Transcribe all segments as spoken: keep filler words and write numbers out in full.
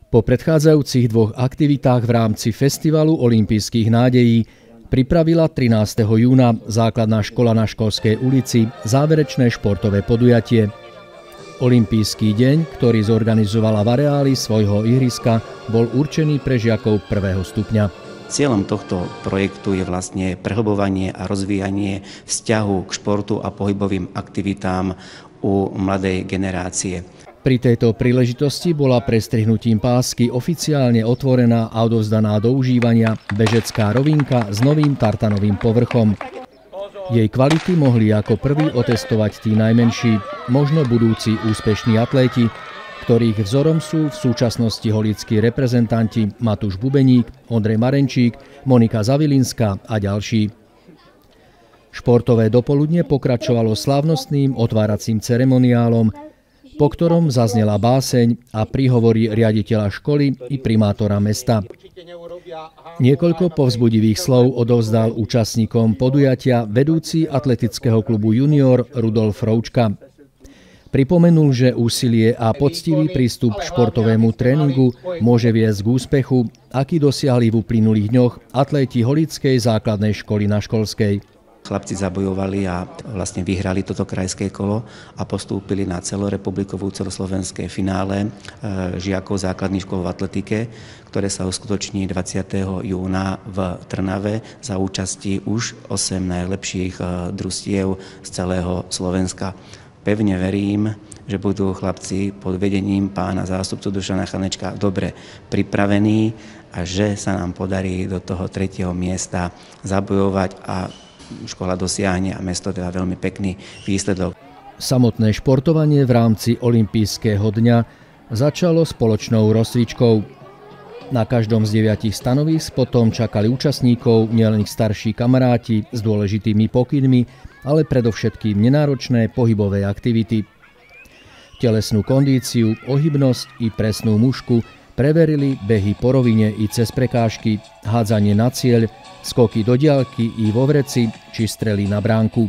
Po predchádzajúcich dvoch aktivitách v rámci Festivalu olympijských nádejí pripravila trinásteho júna základná škola na Školskej ulici záverečné športové podujatie. Olympijský deň, ktorý zorganizovala v areáli svojho ihriska, bol určený pre žiakov prvého stupňa. Cieľom tohto projektu je vlastne prehlbovanie a rozvíjanie vzťahu k športu a pohybovým aktivitám u mladej generácie. Pri tejto príležitosti bola prestrihnutím pásky oficiálne otvorená a odovzdaná do užívania bežecká rovinka s novým tartanovým povrchom. Jej kvality mohli ako prvý otestovať tí najmenší, možno budúci úspešní atléti, ktorých vzorom sú v súčasnosti holickí reprezentanti Matúš Bubeník, Ondrej Marenčík, Monika Zavilinská a ďalší. Športové dopoludne pokračovalo slávnostným otváracím ceremoniálom, po ktorom zaznela báseň a príhovory riaditeľa školy i primátora mesta. Niekoľko povzbudivých slov odovzdal účastníkom podujatia vedúci atletického klubu Junior Rudolf Roučka. Pripomenul, že úsilie a poctivý prístup k športovému tréningu môže viesť k úspechu, aký dosiahli v uplynulých dňoch atléti Holickej základnej školy na Školskej. Chlapci zabojovali a vlastne vyhrali toto krajské kolo a postúpili na celorepublikovú celoslovenské finále žiakov základných škôl v atletike, ktoré sa uskutoční dvadsiateho júna v Trnave za účasti už osem najlepších družstiev z celého Slovenska. Pevne verím, že budú chlapci pod vedením pána zástupcu Dušana Chanečka dobre pripravení a že sa nám podarí do toho tretieho miesta zabojovať a škola dosiahne a mesto teda veľmi pekný výsledok. Samotné športovanie v rámci olympijského dňa začalo spoločnou rozcvičkou. Na každom z deviatich stanovísk potom čakali účastníkov nielen ich starší kamaráti s dôležitými pokynmi, ale predovšetkým nenáročné pohybové aktivity. Telesnú kondíciu, ohybnosť i presnú mušku preverili behy po rovine i cez prekážky, hádzanie na cieľ, skoky do diaľky i vo vreci či strely na bránku.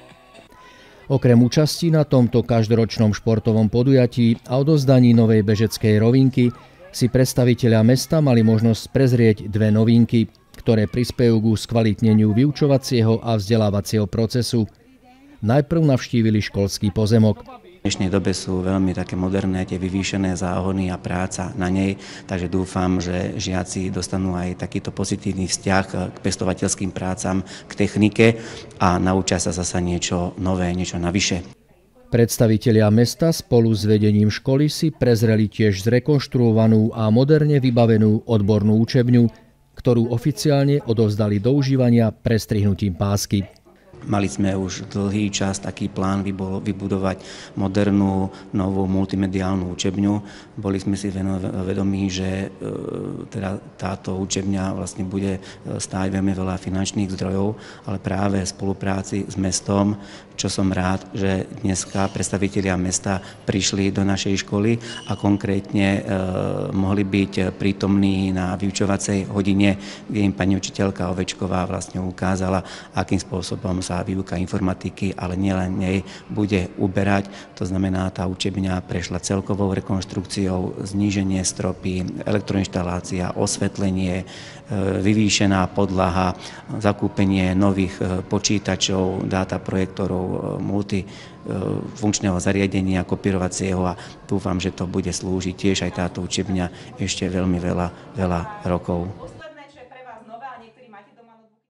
Okrem účasti na tomto každoročnom športovom podujatí a odovzdaní novej bežeckej rovinky si predstavitelia mesta mali možnosť prezrieť dve novinky, ktoré prispejú ku skvalitneniu vyučovacieho a vzdelávacieho procesu. Najprv navštívili školský pozemok. V dnešnej dobe sú veľmi také moderné tie vyvýšené záhony a práca na nej, takže dúfam, že žiaci dostanú aj takýto pozitívny vzťah k pestovateľským prácam, k technike a naučia sa zasa niečo nové, niečo navyše. Predstavitelia mesta spolu s vedením školy si prezreli tiež zrekonštruovanú a moderne vybavenú odbornú učebňu, ktorú oficiálne odovzdali do užívania prestrihnutím pásky. Mali sme už dlhý čas taký plán vybudovať modernú, novú multimediálnu učebňu. Boli sme si vedomí, že teda táto učebňa vlastne bude stáť veľmi veľa finančných zdrojov, ale práve v spolupráci s mestom, čo som rád, že dneska predstavitelia mesta prišli do našej školy a konkrétne e, mohli byť prítomní na vyučovacej hodine, kde im pani učiteľka Ovečková vlastne ukázala, akým spôsobom sa výuka informatiky, ale nielen nej, bude uberať. To znamená, tá učebňa prešla celkovou rekonštrukciou, zníženie stropy, elektroinštalácia, osvetlenie, vyvýšená podlaha, zakúpenie nových počítačov, dátaprojektorov, multifunkčného zariadenia, kopírovacieho a dúfam, že to bude slúžiť tiež aj táto učebňa ešte veľmi veľa, veľa rokov.